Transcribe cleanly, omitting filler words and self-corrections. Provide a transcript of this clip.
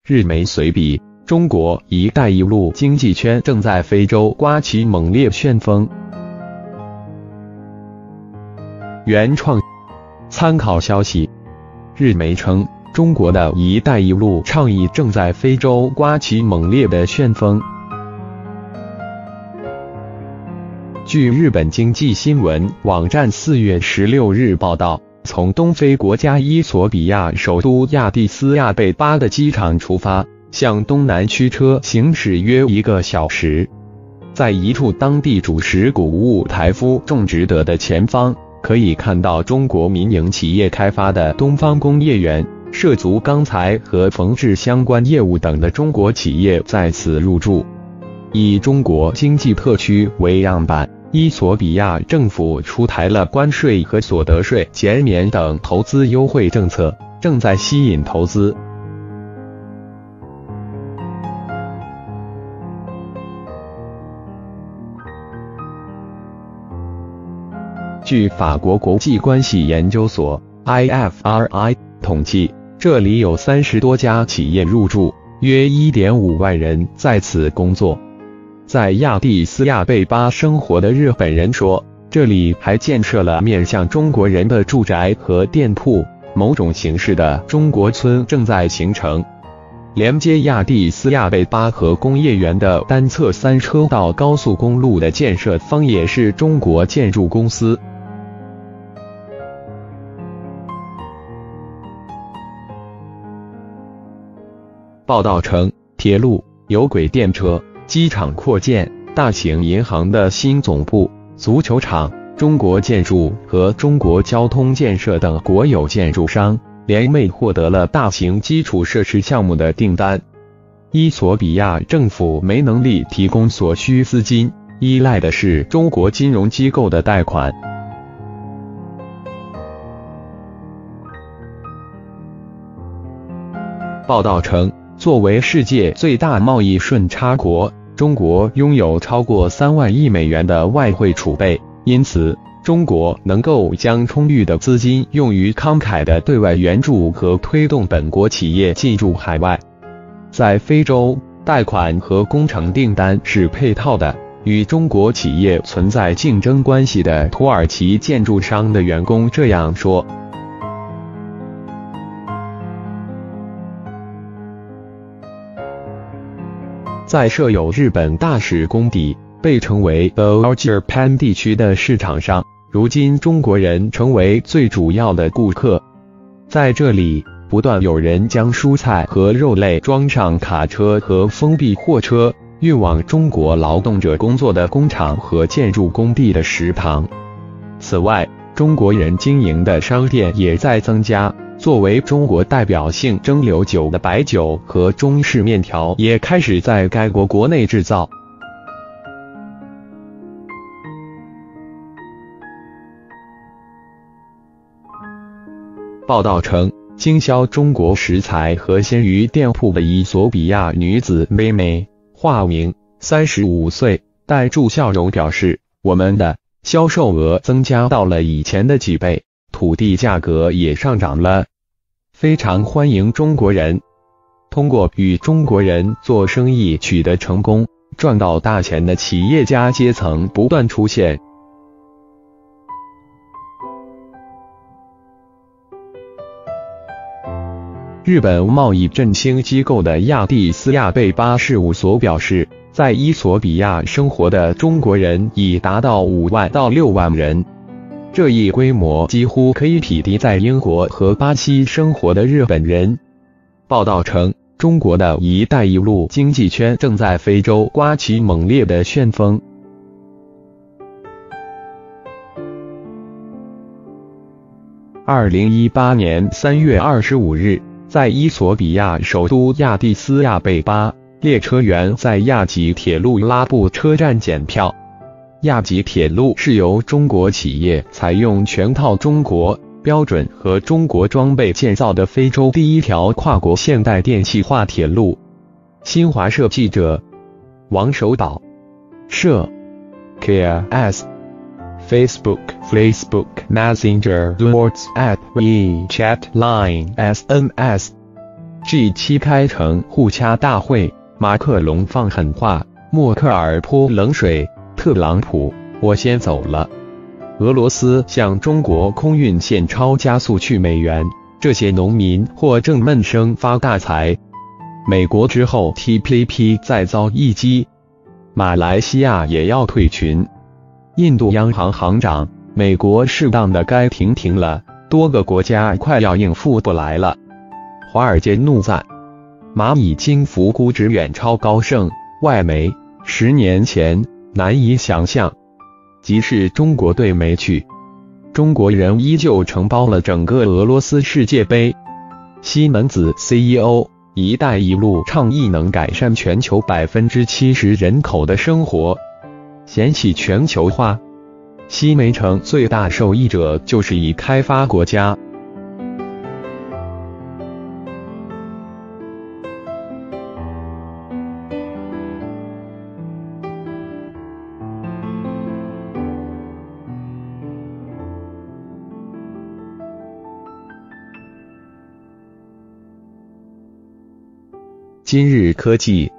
日媒随笔，中国“一带一路”经济圈正在非洲刮起猛烈旋风。原创参考消息，日媒称，中国的“一带一路”倡议正在非洲刮起猛烈的旋风。据日本经济新闻网站4月16日报道，从东非国家伊索比亚首都亚的斯亚贝巴的机场出发，向东南驱车行驶约1个小时。在一处当地主食谷物台夫种植得的前方，可以看到中国民营企业开发的东方工业园，涉足钢材和缝制相关业务等的中国企业在此入驻。以中国经济特区为样板，伊索比亚政府出台了关税和所得税减免等投资优惠政策，正在吸引投资。据法国国际关系研究所 IFRI 统计，这里有30多家企业入驻，约 1.5 万人在此工作。在亚的斯亚贝巴生活的日本人说，这里还建设了面向中国人的住宅和店铺，某种形式的中国村正在形成。连接亚的斯亚贝巴和工业园的单侧3车道高速公路的建设方也是中国建筑公司。报道称，铁路、有轨电车、机场扩建、大型银行的新总部、足球场、中国建筑和中国交通建设等国有建筑商联袂获得了大型基础设施项目的订单。伊索比亚政府没能力提供所需资金，依赖的是中国金融机构的贷款。报道称，作为世界最大贸易顺差国，中国拥有超过3万亿美元的外汇储备，因此中国能够将充裕的资金用于慷慨的对外援助和推动本国企业进驻海外。在非洲，贷款和工程订单是配套的。与中国企业存在竞争关系的土耳其建筑商的员工这样说。在设有日本大使公邸，被称为 All Japan 地区的市场上，如今中国人成为最主要的顾客。在这里，不断有人将蔬菜和肉类装上卡车和封闭货车，运往中国劳动者工作的工厂和建筑工地的食堂。此外，中国人经营的商店也在增加。作为中国代表性蒸馏酒的白酒和中式面条也开始在该国国内制造。报道称，经销中国食材和鲜鱼店铺的伊索比亚女子妹妹，化名35岁，带住笑容表示，我们的销售额增加到了以前的几倍，土地价格也上涨了，非常欢迎中国人。通过与中国人做生意取得成功，赚到大钱的企业家阶层不断出现。日本贸易振兴机构的亚的斯亚贝巴事务所表示，在伊索比亚生活的中国人已达到5万到6万人。这一规模几乎可以匹敌在英国和巴西生活的日本人。报道称，中国的一带一路经济圈正在非洲刮起猛烈的旋风。2018年3月25日，在伊索比亚首都亚的斯亚贝巴，列车员在亚吉铁路拉布车站检票。亚吉铁路是由中国企业采用全套中国标准和中国装备建造的非洲第一条跨国现代电气化铁路。新华社记者王守岛，社 KRS Facebook Messenger WhatsApp WeChat Line SMS G7 开城互掐大会，马克龙放狠话，默克尔泼冷水，特朗普，我先走了。俄罗斯向中国空运现钞加速去美元，这些农民或正闷声发大财。美国之后 TPP 再遭一击，马来西亚也要退群。印度央行行长，美国适当的该停了，多个国家快要应付不来了。华尔街怒赞，蚂蚁金服估值远超高盛，外媒10年前难以想象。即是中国队没去，中国人依旧承包了整个俄罗斯世界杯。西门子 CEO， 一带一路倡议能改善全球70%人口的生活。嫌弃全球化，西煤城最大受益者就是已开发国家。今日科技